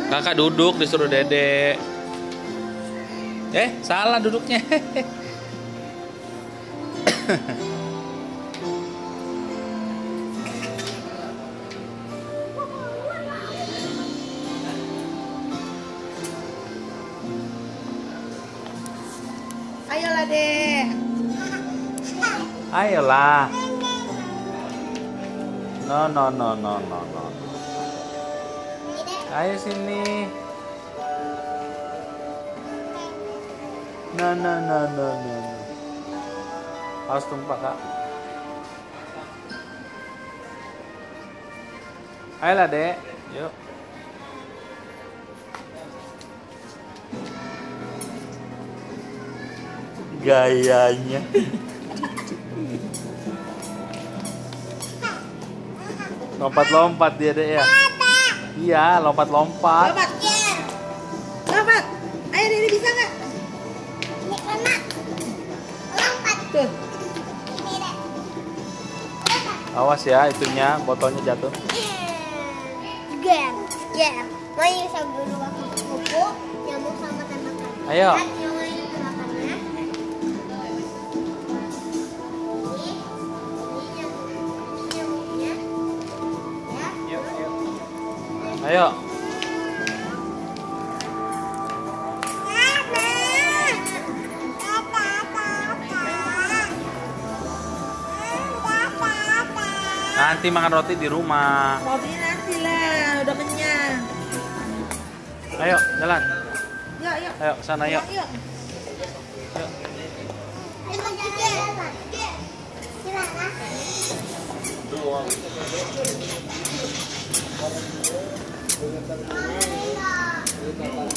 Kakak duduk disuruh Dede. Salah duduknya. Ayolah deh. Ayolah. No. Ayo sini. No. Awas tumpah, Kak. Ayolah, Dek. Yuk. Gayanya. Lompat-lompat dia, Dek ya. Iya, lompat-lompat. Lompat. Ayo Dede bisa nggak? Ini kena. Lompat. Tuh. Ini deh. Awas ya, itunya botolnya jatuh. Ger. Main sambil dulu kuku, nyambung sama tembakan. Ayo. Lihat yang main tembakannya. Ini nyambungnya. Ya. Yuk. Ayo. Nanti makan roti di rumah. Rotinya nanti lah, udah kenyang. Ayo, jalan. Yuk. Ayo, sana yuk. Yuk. Silakan.